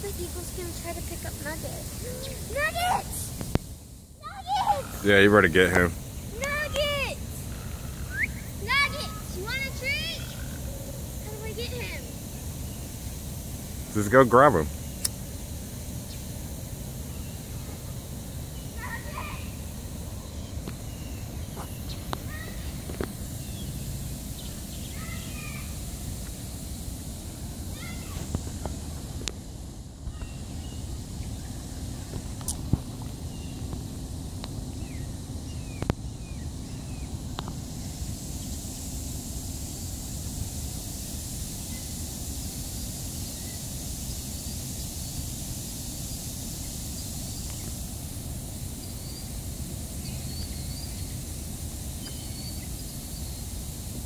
the eagle's gonna try to pick up Nugget. Nuggets! Nuggets! Yeah, you better get him. Nuggets! Nuggets! You want a treat? How do I get him? Just go grab him.